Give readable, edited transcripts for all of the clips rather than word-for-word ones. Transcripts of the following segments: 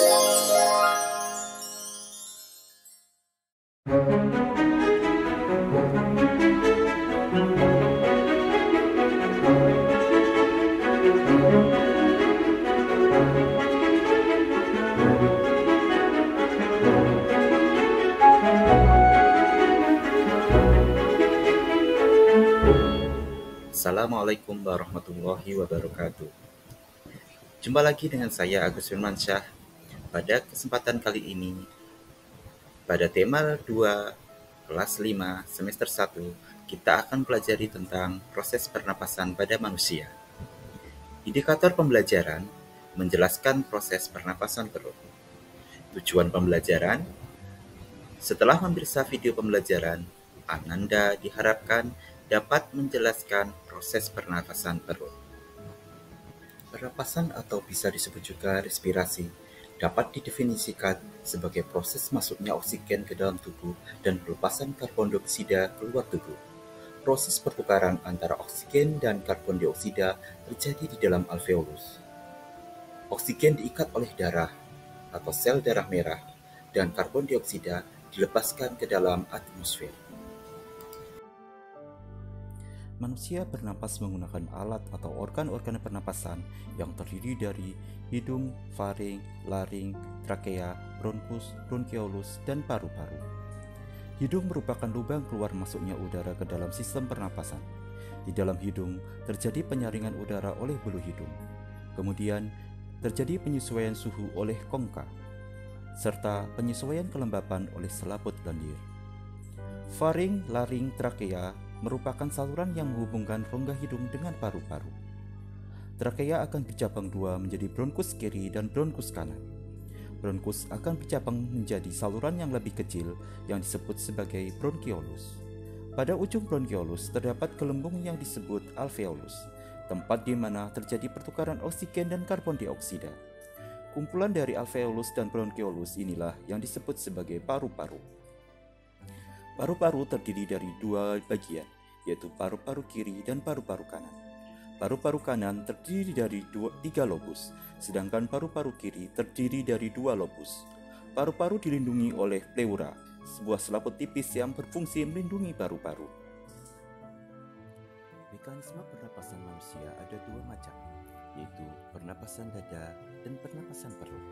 Assalamualaikum warahmatullahi wabarakatuh. Jumpa lagi dengan saya Agus Firmansyah. Pada kesempatan kali ini, pada tema 2 kelas 5 semester 1, kita akan pelajari tentang proses pernapasan pada manusia. Indikator pembelajaran menjelaskan proses pernapasan perut. Tujuan pembelajaran: setelah memeriksa video pembelajaran, Ananda diharapkan dapat menjelaskan proses pernapasan perut. Pernapasan atau bisa disebut juga respirasi dapat didefinisikan sebagai proses masuknya oksigen ke dalam tubuh dan pelepasan karbon dioksida keluar tubuh. Proses pertukaran antara oksigen dan karbon dioksida terjadi di dalam alveolus. Oksigen diikat oleh darah atau sel darah merah dan karbon dioksida dilepaskan ke dalam atmosfer. Manusia bernapas menggunakan alat atau organ-organ pernapasan yang terdiri dari hidung, faring, laring, trakea, bronkus, bronkiolus, dan paru-paru. Hidung merupakan lubang keluar masuknya udara ke dalam sistem pernapasan. Di dalam hidung terjadi penyaringan udara oleh bulu hidung. Kemudian terjadi penyesuaian suhu oleh kongka, serta penyesuaian kelembapan oleh selaput lendir. Faring, laring, trakea merupakan saluran yang menghubungkan rongga hidung dengan paru-paru. Trakea akan bercabang dua menjadi bronkus kiri dan bronkus kanan. Bronkus akan bercabang menjadi saluran yang lebih kecil yang disebut sebagai bronkiolus. Pada ujung bronkiolus terdapat gelembung yang disebut alveolus, tempat di mana terjadi pertukaran oksigen dan karbon dioksida. Kumpulan dari alveolus dan bronkiolus inilah yang disebut sebagai paru-paru. Paru-paru terdiri dari dua bagian, yaitu paru-paru kiri dan paru-paru kanan. Paru-paru kanan terdiri dari tiga lobus, sedangkan paru-paru kiri terdiri dari dua lobus. Paru-paru dilindungi oleh pleura, sebuah selaput tipis yang berfungsi melindungi paru-paru. Mekanisme pernapasan manusia ada dua macam, yaitu pernapasan dada dan pernapasan perut.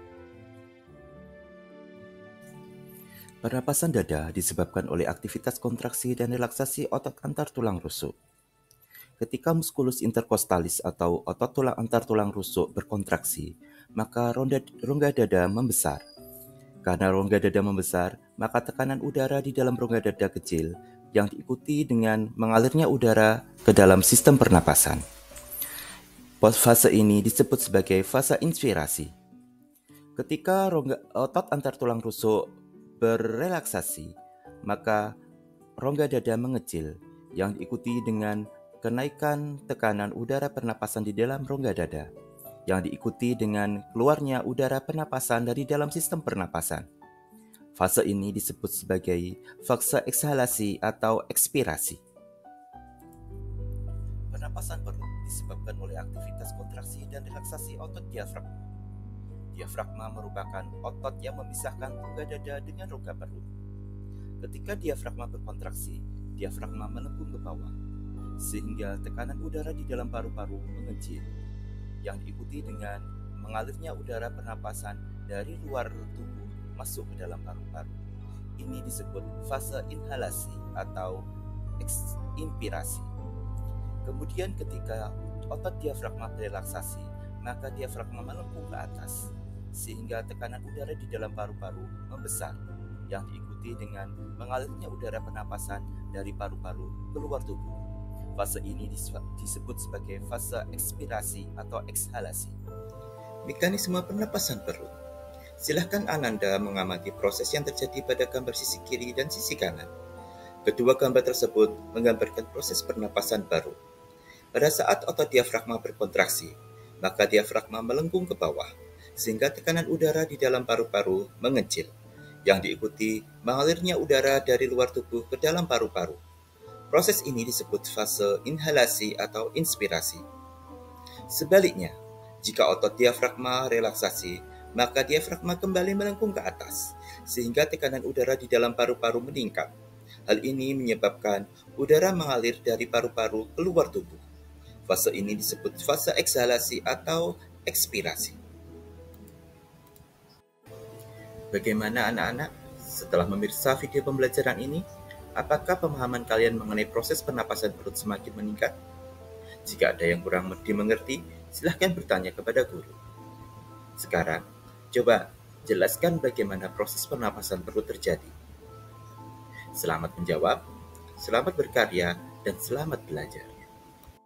Pernapasan dada disebabkan oleh aktivitas kontraksi dan relaksasi otot antar tulang rusuk. Ketika muskulus interkostalis atau otot tulang antar tulang rusuk berkontraksi, maka rongga dada membesar. Karena rongga dada membesar, maka tekanan udara di dalam rongga dada kecil yang diikuti dengan mengalirnya udara ke dalam sistem pernapasan. Fase ini disebut sebagai fase inspirasi. Ketika otot antar tulang rusuk berrelaksasi, maka rongga dada mengecil yang diikuti dengan kenaikan tekanan udara pernapasan di dalam rongga dada yang diikuti dengan keluarnya udara pernapasan dari dalam sistem pernapasan. Fase ini disebut sebagai fase ekshalasi atau ekspirasi. Pernapasan perut disebabkan oleh aktivitas kontraksi dan relaksasi otot diafragma. Diafragma merupakan otot yang memisahkan rongga dada dengan rongga perut. Ketika diafragma berkontraksi, diafragma melengkung ke bawah, sehingga tekanan udara di dalam paru-paru mengecil, yang diikuti dengan mengalirnya udara pernapasan dari luar tubuh masuk ke dalam paru-paru. Ini disebut fase inhalasi atau inspirasi. Kemudian ketika otot diafragma berelaksasi, maka diafragma melengkung ke atas, sehingga tekanan udara di dalam paru-paru membesar, yang diikuti dengan mengalirnya udara pernapasan dari paru-paru keluar tubuh. Fase ini disebut sebagai fase ekspirasi atau ekshalasi. Mekanisme pernapasan perut. Silahkan Ananda mengamati proses yang terjadi pada gambar sisi kiri dan sisi kanan. Kedua gambar tersebut menggambarkan proses pernapasan perut. Pada saat otot diafragma berkontraksi, maka diafragma melengkung ke bawah, sehingga tekanan udara di dalam paru-paru mengecil, yang diikuti mengalirnya udara dari luar tubuh ke dalam paru-paru. Proses ini disebut fase inhalasi atau inspirasi. Sebaliknya, jika otot diafragma relaksasi, maka diafragma kembali melengkung ke atas, sehingga tekanan udara di dalam paru-paru meningkat. Hal ini menyebabkan udara mengalir dari paru-paru keluar tubuh. Fase ini disebut fase eksalasi atau ekspirasi. Bagaimana anak-anak? Setelah memirsa video pembelajaran ini, apakah pemahaman kalian mengenai proses pernapasan perut semakin meningkat? Jika ada yang kurang dimengerti, silahkan bertanya kepada guru. Sekarang, coba jelaskan bagaimana proses pernapasan perut terjadi. Selamat menjawab, selamat berkarya, dan selamat belajar.